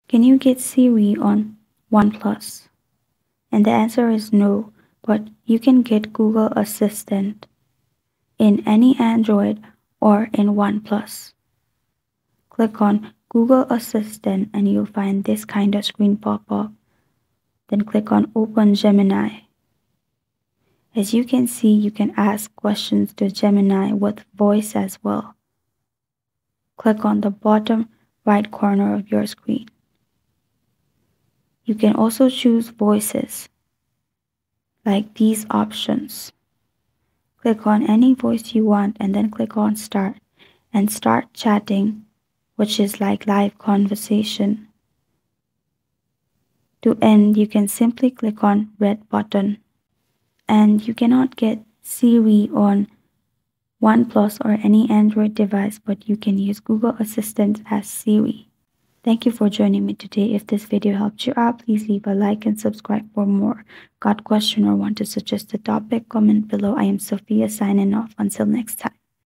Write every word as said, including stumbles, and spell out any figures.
Can you get Siri on OnePlus? And the answer is no, but you can get Google Assistant in any Android or in OnePlus. Click on Google Assistant and you'll find this kind of screen pop up. Then click on Open Gemini. As you can see, you can ask questions to Gemini with voice as well. Click on the bottom right corner of your screen. You can also choose voices, like these options. Click on any voice you want and then click on Start and start chatting, which is like live conversation. To end, you can simply click on red button. And you cannot get Siri on OnePlus or any Android device, but you can use Google Assistant as Siri. Thank you for joining me today. If this video helped you out, please leave a like and subscribe for more. Got a question or want to suggest a topic? Comment below. I am Sophia signing off. Until next time.